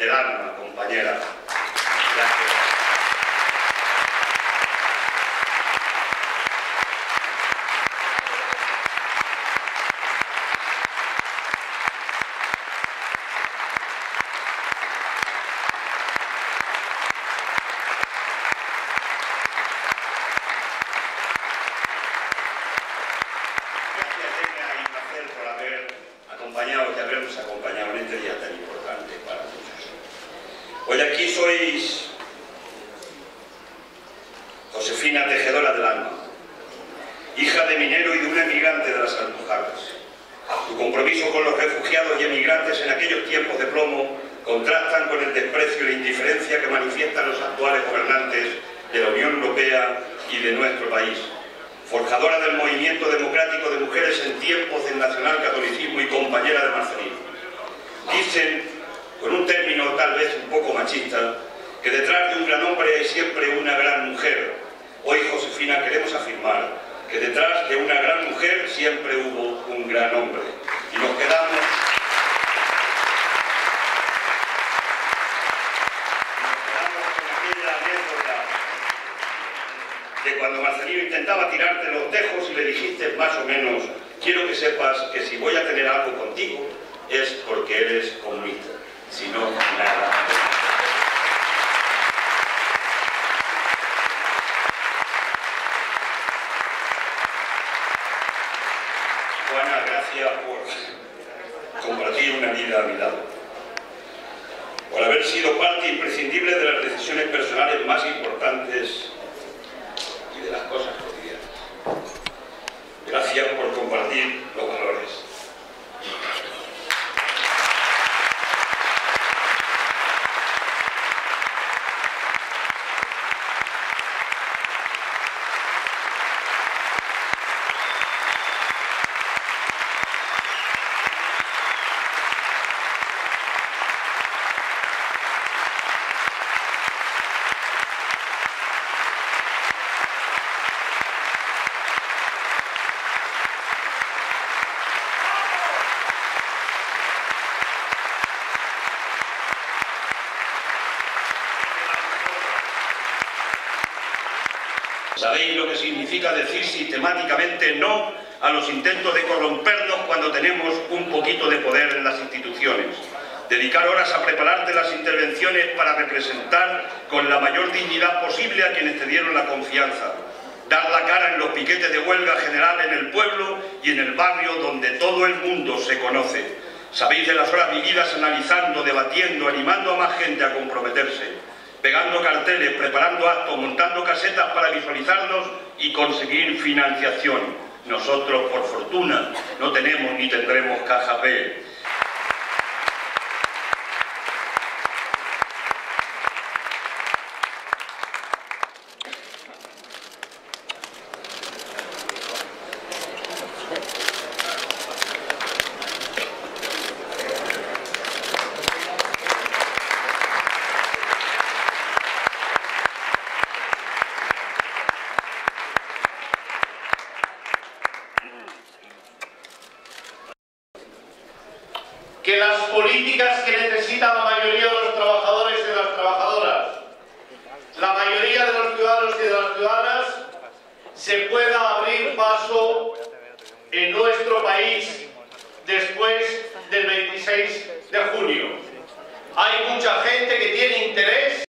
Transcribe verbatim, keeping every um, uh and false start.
del alma, compañera. Gracias. Acompañados, que habernos acompañado en este día tan importante para muchos. Hoy aquí sois Josefina Tejedora del Alma, hija de minero y de un emigrante de las Alpujarras. Tu compromiso con los refugiados y emigrantes en aquellos tiempos de plomo contrastan con el desprecio y la indiferencia que manifiestan los actuales gobernantes de la Unión Europea y de nuestro país. Forjadora del movimiento democrático de mujeres en tiempos del nacionalcatolicismo y compañera de Marcelino. Dicen, con un término tal vez un poco machista, que detrás de un gran hombre hay siempre una gran mujer. Hoy, Josefina, queremos afirmar que detrás de una gran mujer siempre hubo un gran hombre. Y nos quedamos... que cuando Marcelino intentaba tirarte los tejos y le dijiste más o menos: quiero que sepas que si voy a tener algo contigo es porque eres comunista, si no, nada. Juana, gracias por compartir una vida a mi lado, por haber sido parte imprescindible de las decisiones personales más importantes de las cosas cotidianas. Gracias por compartir los valores. Sabéis lo que significa decir sistemáticamente no a los intentos de corrompernos cuando tenemos un poquito de poder en las instituciones. Dedicar horas a prepararte las intervenciones para representar con la mayor dignidad posible a quienes te dieron la confianza. Dar la cara en los piquetes de huelga general en el pueblo y en el barrio donde todo el mundo se conoce. Sabéis de las horas vividas analizando, debatiendo, animando a más gente a comprometerse. Pegando carteles, preparando actos, montando casetas para visualizarnos y conseguir financiación. Nosotros, por fortuna, no tenemos ni tendremos caja B. Que las políticas que necesita la mayoría de los trabajadores y de las trabajadoras, la mayoría de los ciudadanos y de las ciudadanas, se pueda abrir paso en nuestro país después del veintiséis de junio. Hay mucha gente que tiene interés